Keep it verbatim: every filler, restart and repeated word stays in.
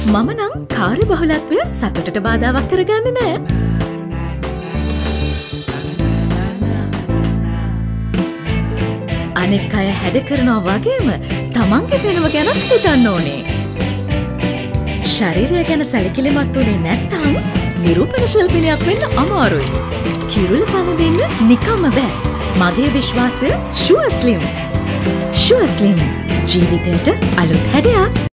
මම නම් කාර්ය බහුලත්වය සතුටට බාධාවක් කරගන්නේ නෑ. අනෙක් අය හැඩ කරනවා වගේම තමන්ගේ පෙනුම ගැනත් හිතන්න ඕනේ. ශරීරය ගැන සැලකිලිමත් වුණේ නැත්නම් නිරූපණ ශිල්පිනියක් වෙන්න අමාරුයි. කිරුළ පළඳින්න නිකම්ම බෑ. මගේ විශ්වාසය ෂුවර් ස්ලිම්. ෂුවර් ස්ලිම් ජීවිතයට අලුත් හැඩයක්.